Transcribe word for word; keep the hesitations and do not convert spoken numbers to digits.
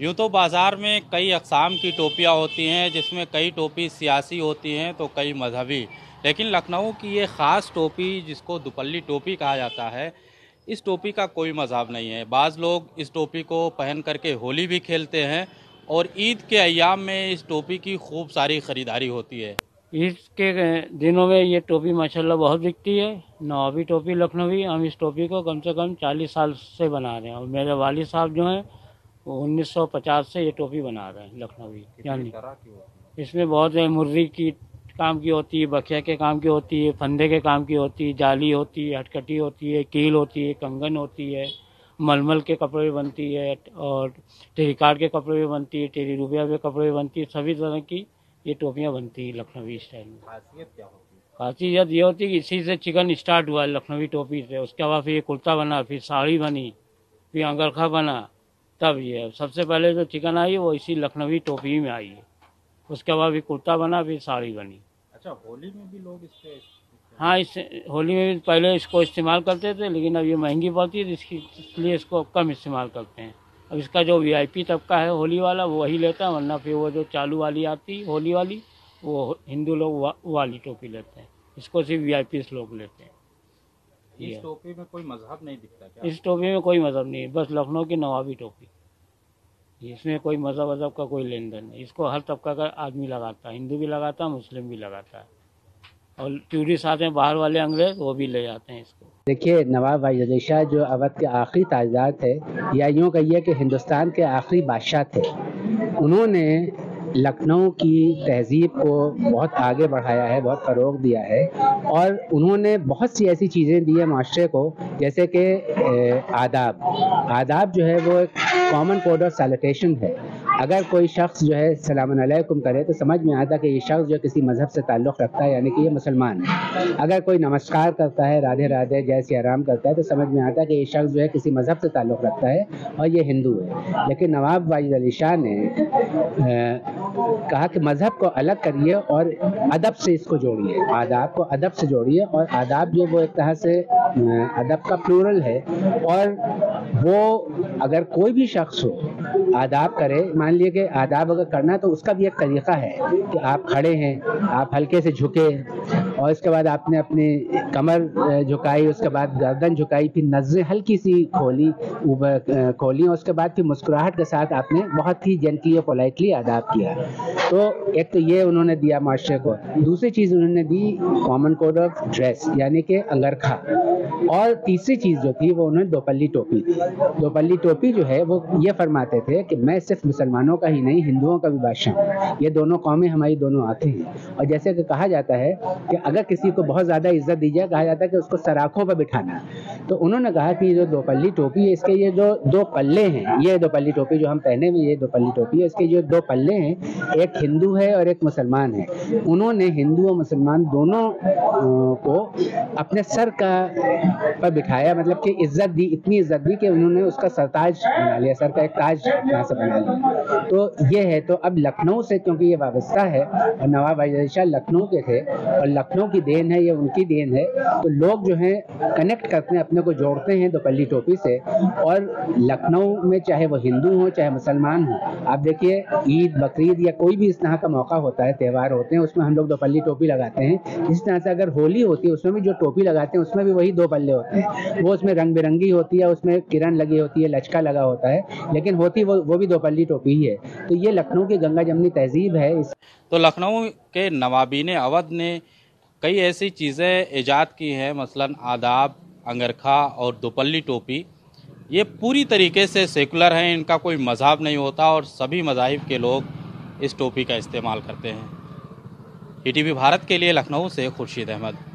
यूँ तो बाज़ार में कई अक़साम की टोपियाँ होती हैं, जिसमें कई टोपी सियासी होती हैं तो कई मजहबी। लेकिन लखनऊ की ये ख़ास टोपी जिसको दुपल्ली टोपी कहा जाता है, इस टोपी का कोई मज़हब नहीं है। बाज़ लोग इस टोपी को पहन करके होली भी खेलते हैं और ईद के अय्याम में इस टोपी की खूब सारी ख़रीदारी होती है। ईद के दिनों में ये टोपी माशाल्लाह बहुत बिकती है। नवाबी टोपी लखनवी, हम इस टोपी को कम से कम चालीस साल से बना रहे हैं और मेरे वालिद साहब जो हैं वो उन्नीस सौ पचास से ये टोपी बना रहे हैं लखनवी। यानी इसमें बहुत मुर्री की काम की होती है, बखिया के काम की होती है, फंदे के काम की होती है, जाली होती है, हटकटी होती है, कील होती है, कंगन होती है, मलमल के कपड़े भी बनती है और टेरिकाट के कपड़े भी बनती है, टेरी रूबिया के कपड़े भी बनती है। सभी तरह की ये टोपियाँ बनती है लखनवी स्टाइल में। खासियत क्या होती है? खासियत ये होती है कि इसी से चिकन स्टार्ट हुआ है लखनवी टोपी से। उसके बाद फिर ये कुर्ता बना, फिर साड़ी बनी, फिर अंगरखा बना, तब ये सबसे पहले जो चिकन आई वो इसी लखनवी टोपी में आई है। उसके बाद भी कुर्ता बना, फिर साड़ी बनी। अच्छा, होली में भी लोग इससे? हाँ, इस होली में भी पहले इसको इस्तेमाल करते थे, लेकिन अब ये महंगी पड़ती है इसकी, इसलिए इसको कम इस्तेमाल करते हैं। अब इसका जो वीआईपी तबका है होली वाला वो वही लेता है, वरना फिर वो जो चालू वाली आती है होली वाली वो हिंदू लोग वा, वाली टोपी लेते हैं। इसको सिर्फ वीआईपी लोग लेते हैं। इस टोपी में कोई मजहब नहीं दिखता क्या? इस टोपी में कोई मजहब नहीं है, बस लखनऊ की नवाबी टोपी। इसमें कोई मजहब वजहब का कोई लेन देन नहीं। इसको हर तबका का आदमी लगाता है, हिंदू भी लगाता है, मुस्लिम भी लगाता है, और टूरिस्ट आते हैं बाहर वाले अंग्रेज, वो भी ले जाते हैं इसको। देखिए, नवाब वाजिद अली शाह जो अवध के आखिरी ताजदार थे, या यूँ कहिए कि हिंदुस्तान के आखिरी बादशाह थे, उन्होंने लखनऊ की तहज़ीब को बहुत आगे बढ़ाया है, बहुत फ़रोग़ दिया है और उन्होंने बहुत सी ऐसी चीज़ें दी है माशरे को, जैसे कि आदाब आदाब जो है वो एक कॉमन कोड ऑफ सैल्यूटेशन है। अगर कोई शख्स जो है सलाम अलैकुम करे तो समझ में आता कि ये शख्स जो किसी मज़हब से ताल्लुक़ रखता है, यानी कि ये मुसलमान है। अगर कोई नमस्कार करता है, राधे राधे, जय सिया राम करता है, तो समझ में आता है कि ये शख्स जो है किसी मज़हब से ताल्लुक़ रखता है और ये हिंदू है। लेकिन नवाब वाजिद अली शाह ने आ, कहा कि मज़हब को अलग करिए और अदब से इसको जोड़िए, आदाब को अदब से जोड़िए। और आदाब जो वो एक तरह से अदब का प्लूरल है, और वो अगर कोई भी शख्स हो आदाब करे, मान लिए कि आदाब अगर करना तो उसका भी एक तरीक़ा है कि आप खड़े हैं, आप हल्के से झुके और इसके बाद आपने अपनी कमर झुकाई, उसके बाद गर्दन झुकाई, फिर नज़रें हल्की सी खोली ऊपर खोली और उसके बाद फिर मुस्कुराहट के साथ आपने बहुत ही जेंटली और पोलाइटली आदाब किया। तो एक तो ये उन्होंने दिया माशरे को। दूसरी चीज़ उन्होंने दी कॉमन कोड ऑफ ड्रेस, यानी कि अंगरखा। और तीसरी चीज़ जो थी वो उन्होंने दोपल्ली टोपी दी। दोपल्ली टोपी जो है वो ये फरमाते थे कि मैं सिर्फ मुसलमानों का ही नहीं, हिंदुओं का भी बादशाह हूँ। ये दोनों कौमें हमारी दोनों आंखें हैं। और जैसे कि कहा जाता है कि अगर किसी को बहुत ज़्यादा इज्जत दी जाए, कहा जाता है कि उसको सराखों पर बिठाना। तो उन्होंने कहा कि ये जो दोपल्ली टोपी है, इसके ये जो दो पल्ले हैं, ये दोपल्ली टोपी जो हम पहने में ये दोपल्ली टोपी है, इसके जो दो पल्ले हैं, एक हिंदू है और एक मुसलमान है। उन्होंने हिंदू और मुसलमान दोनों को अपने सर का पर बिठाया, मतलब कि इज्जत दी, इतनी इज्जत दी कि उन्होंने उसका सरताज बना लिया, सर का एक ताज यहाँ से बना लिया। तो ये है। तो अब लखनऊ से क्योंकि ये वाबस्ता है और नवाब वाजिद अली शाह लखनऊ के थे और लखनऊ की देन है, ये उनकी देन है, तो लोग जो हैं कनेक्ट करते हैं, अपने को जोड़ते हैं दोपल्ली टोपी से। और लखनऊ में चाहे वो हिंदू हो चाहे मुसलमान हो, आप देखिए ईद, बकरीद या कोई भी इस तरह का मौका होता है, त्यौहार होते हैं, उसमें हम लोग दोपल्ली टोपी लगाते हैं। इस तरह से अगर होली होती है उसमें भी जो टोपी लगाते हैं उसमें भी वही दो पल्ले होते हैं। वो उसमें रंग बिरंगी होती है, उसमें किरण लगी होती है, लचका लगा होता है, लेकिन होती वो वो भी दोपल्ली टोपी ही है। तो ये लखनऊ की गंगा जमनी तहजीब है। इस तो लखनऊ के नवाबीन अवध ने कई ऐसी चीज़ें ईजाद की हैं, मसलन आदाब, अंगरखा और दोपल्ली टोपी। ये पूरी तरीके से सेकुलर हैं, इनका कोई मज़हब नहीं होता और सभी मज़ाहिब के लोग इस टोपी का इस्तेमाल करते हैं। ई टी वी भारत के लिए लखनऊ से खुर्शीद अहमद।